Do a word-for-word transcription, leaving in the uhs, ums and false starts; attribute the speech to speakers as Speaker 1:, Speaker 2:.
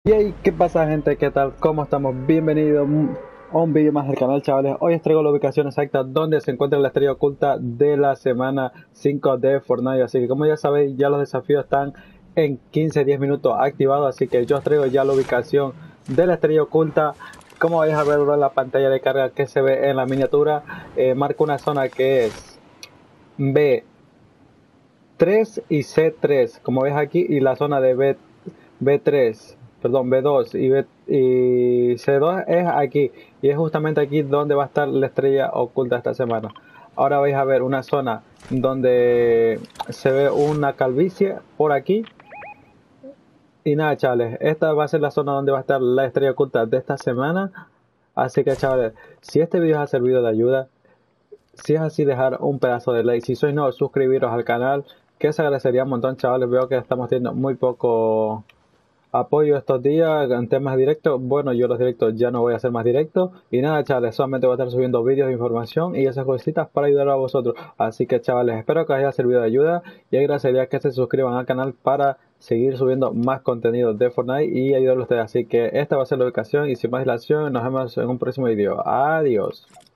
Speaker 1: Yay, ¿qué pasa gente? ¿Qué tal? ¿Cómo estamos? Bienvenidos a un vídeo más del canal, chavales. Hoy os traigo la ubicación exacta donde se encuentra la estrella oculta de la semana cinco de Fortnite. Así que como ya sabéis, ya los desafíos están en quince a diez minutos activados. Así que yo os traigo ya la ubicación de la estrella oculta. Como vais a ver en la pantalla de carga que se ve en la miniatura, eh, marca una zona que es B tres y C tres, como ves aquí, y la zona de B, B3, perdón, B dos y, B, y C dos es aquí, y es justamente aquí donde va a estar la estrella oculta esta semana. Ahora vais a ver una zona donde se ve una calvicie por aquí, y nada, chavales, esta va a ser la zona donde va a estar la estrella oculta de esta semana. Así que, chavales, si este video os ha servido de ayuda, si es así, dejar un pedazo de like. Si sois nuevos, suscribiros al canal, que se agradecería un montón, chavales. Veo que estamos teniendo muy poco apoyo estos días en temas directos. Bueno, yo los directos ya no voy a hacer más directos. Y nada, chavales, solamente voy a estar subiendo vídeos de información y esas cositas para ayudar a vosotros. Así que, chavales, espero que os haya servido de ayuda. Y agradecería que se suscriban al canal para seguir subiendo más contenido de Fortnite y ayudarlos a ustedes. Así que esta va a ser la ubicación y sin más dilación, nos vemos en un próximo vídeo. Adiós.